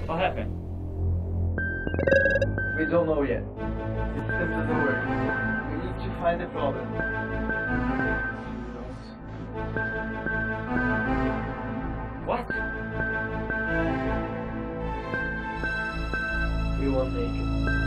What happened? We don't know yet. The system doesn't work. We need to find the problem. What? We won't make it.